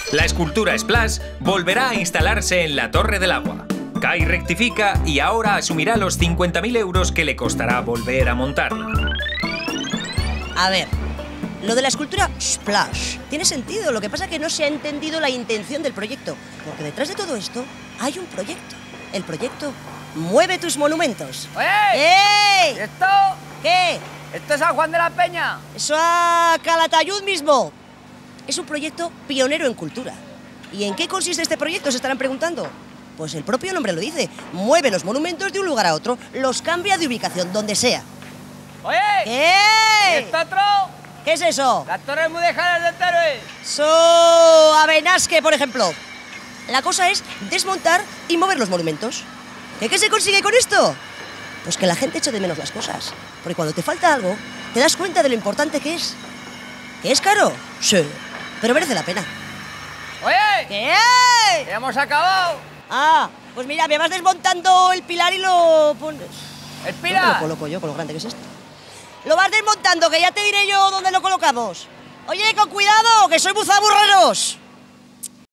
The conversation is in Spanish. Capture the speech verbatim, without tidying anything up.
La escultura Splash volverá a instalarse en la Torre del Agua. Kai rectifica y ahora asumirá los cincuenta mil euros que le costará volver a montarla. A ver, lo de la escultura Splash tiene sentido, lo que pasa es que no se ha entendido la intención del proyecto, porque detrás de todo esto hay un proyecto. El proyecto Mueve tus monumentos. ¡Oye! ¡Ey! ¿Y esto? ¿Qué? ¿Esto es San Juan de la Peña? Eso a Calatayud mismo. Es un proyecto pionero en cultura. ¿Y en qué consiste este proyecto? Se estarán preguntando. Pues el propio nombre lo dice. Mueve los monumentos de un lugar a otro, los cambia de ubicación, donde sea. ¡Oye! ¿Qué? ¿Y esto otro? ¿Qué es eso? Las torres mudéjaras de Teruel. So, a Benasque, por ejemplo. La cosa es desmontar y mover los monumentos. ¿Qué, qué se consigue con esto? Pues que la gente eche de menos las cosas. Porque cuando te falta algo, te das cuenta de lo importante que es. ¿Que es caro? Sí, pero merece la pena. ¡Oye! ¿Qué? ¡Ya hemos acabado! Ah, pues mira, me vas desmontando el pilar y lo pones... ¡El ¿Dónde pilar! lo coloco yo, con lo grande que es esto? Lo vas desmontando, que ya te diré yo dónde lo colocamos. Oye, con cuidado, que soy buzaburreros.